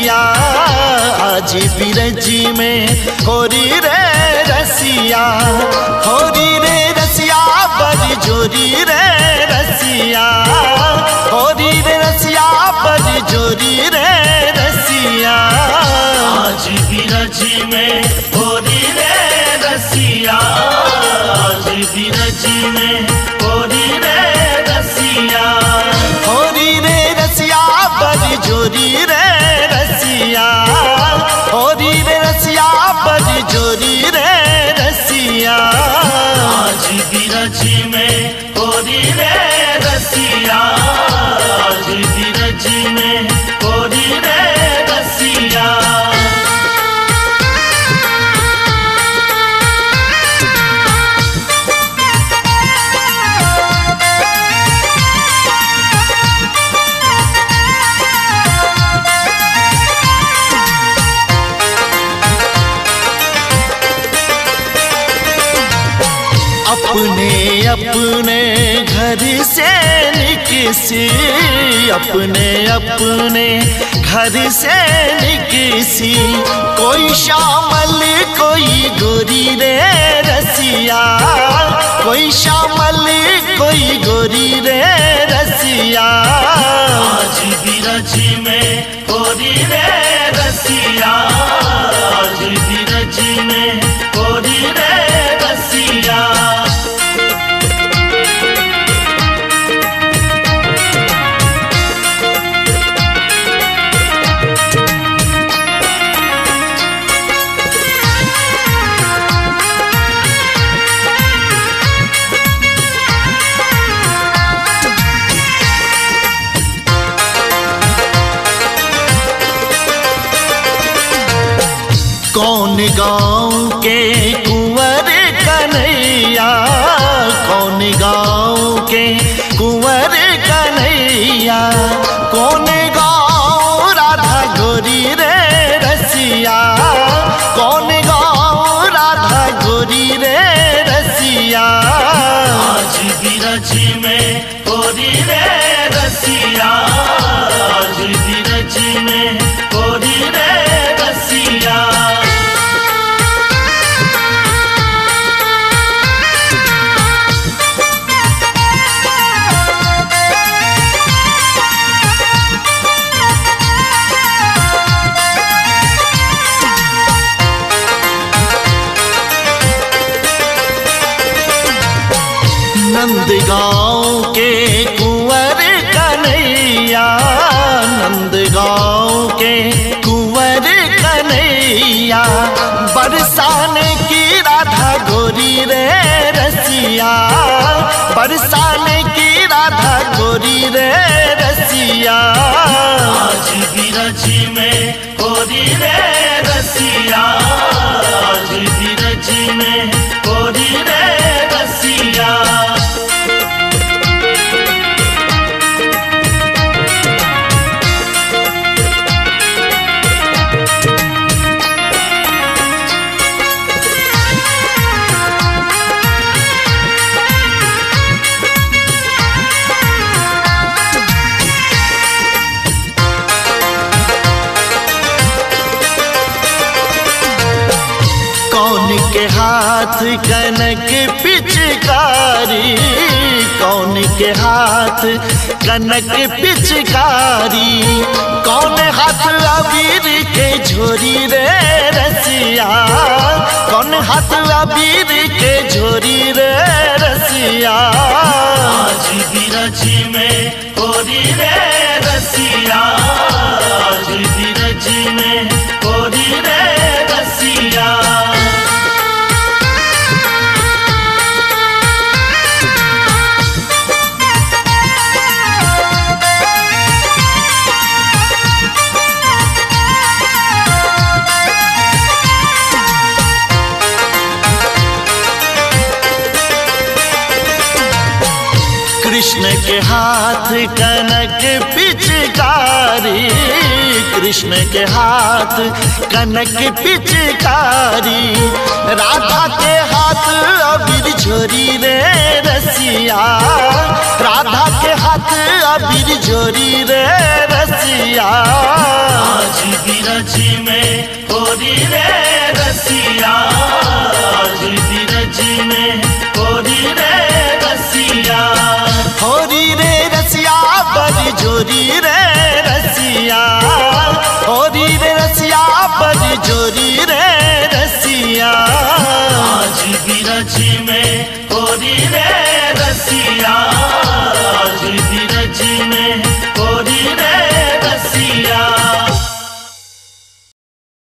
रसिया आज बिरजी में होरी रे रसिया, होरी रे रसिया बड़ी जोरी रे रसिया, होरी रे रसिया बड़ी जोरी रे रसिया आज बिरजी में होरी रे रसिया, आज बिरजी में होरी रे रसिया, होरी रे रसिया बड़ी जोरी रे रसिया, होरी रे रसिया बड़ी जोरी रे रसिया आज बिरजी में होरी रे रसिया, आज बिरजी में होरी रे रसिया। अपने अपने घर से निकसी, अपने अपने घर से निकसी, कोई श्यामल कोई गोरी रे रसिया, कोई श्यामल कोई गोरी रे रसिया आज बिरजी में होरी रे रसिया, आज बिरजी में होरी रे रसिया। कौन गाँव के कुंवर कन्हैया, कौन गाँव के कुंवर कन्हैया, कौन गाँव राधा गोरी रे रसिया, कौन गाँव राधा गोरी रे रसिया आज बिरजी में होरी रे रसिया, आज बिरजी में होरी रे रसिया। नंदगांव के कुंवर कन्हैया, नंदगांव के कुंवर कन्हैया, बरसाने की राधा गोरी रे रसिया, बरसाने की राधा गोरी रे रसिया आज बिरजी में होरी रे रसिया, आज बिरजी में होरी रे रसिया। कौन के हाथ कनक पिचकारी, कौन के हाथ कनक पिचकारी, कौन हाथ अबीर के झोरी रे रसिया, कौन हाथ अबीर के झोरी रे रसिया आज बिरजी में होरी रे रसिया, आज बिरजी में होरी रे रसिया। कृष्ण के हाथ कनक पिचकारी, कृष्ण के हाथ कनक पिचकारी, राधा के हाथ अबीर झोरी रे रसिया, राधा के हाथ अबीर झोरी रे रसिया आज धीरज में होरी रे रसिया, आज धीरज में होरी रे रसिया। होरी रे रसिया बड़ी जोरी रे रसिया, होरी